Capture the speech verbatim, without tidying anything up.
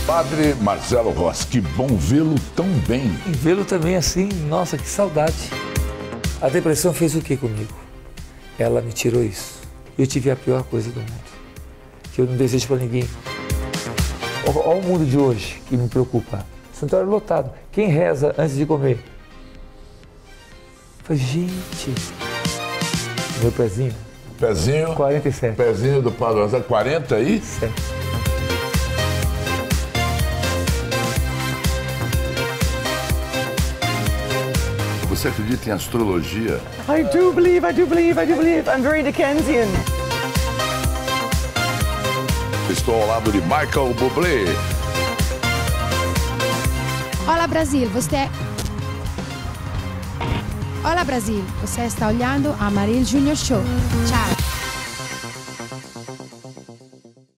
Padre Marcelo Rossi, que bom vê-lo tão bem. E vê-lo também assim, nossa, que saudade. A depressão fez o que comigo? Ela me tirou isso. Eu tive a pior coisa do mundo, que eu não desejo para ninguém. Olha o mundo de hoje, que me preocupa. Santuário lotado. Quem reza antes de comer? Falei, gente, meu pezinho. Pezinho? quarenta e sete. Pezinho do Padre Marcelo, quarenta aí? Sete. Você acredita em astrologia? I do believe, I do believe, I do believe. I'm very Dickensian. Estou ao lado de Michael Bublé. Olá, Brasil, você... Olá, Brasil, você está olhando a Marília Júnior Show. Tchau.